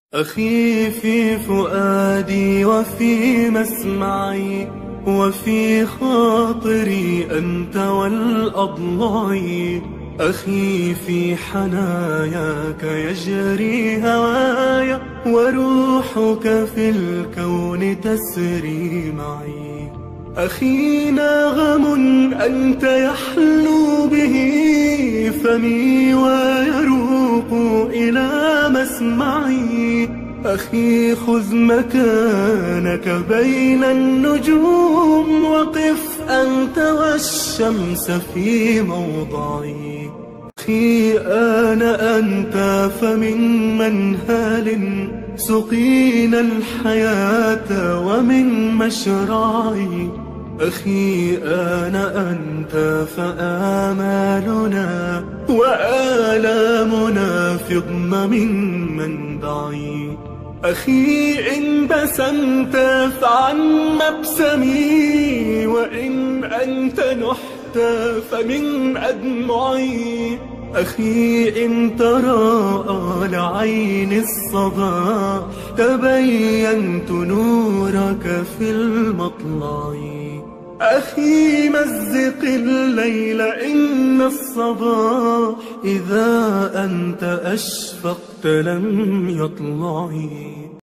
أخي في فؤادي وفي مسمعي وفي خاطري أنت والأضلاع، أخي في حناياك يجري هوايا وروحك في الكون تسري معي. أخي ناغم أنت يحلو به فمي ويروق إلى مسمعي. أخي خذ مكانك بين النجوم وقف أنت والشمس في موضعي. أخي آن أنت فمن منهال سقينا الحياة ومن مشرعي. أخي آن أنت فآمالنا وآلامنا في ضمم منبعي. أخي إن بسمت فعن مبسمي وإن أنت نحت فمن أدمعي. أخي إن تراءى لعين الصباح تبينت نورك في المطلع. أخي مزق الليل إن الصباح إذا أنت أشفقت لم يطلع.